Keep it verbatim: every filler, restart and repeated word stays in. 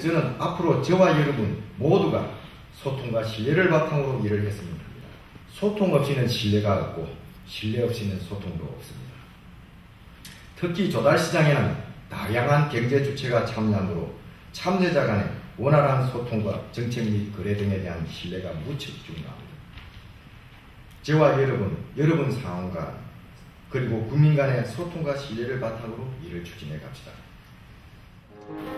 저는 앞으로 저와 여러분 모두가 소통과 신뢰를 바탕으로 일을 했으면 합니다. 소통 없이는 신뢰가 없고 신뢰 없이는 소통도 없습니다. 특히 조달시장에는 다양한 경제 주체가 참여하므로 참여자 간의 원활한 소통과 정책 및 거래 등에 대한 신뢰가 무척 중요합니다. 저와 여러분, 여러분 상황과 그리고 국민 간의 소통과 신뢰를 바탕으로 일을 추진해 갑시다.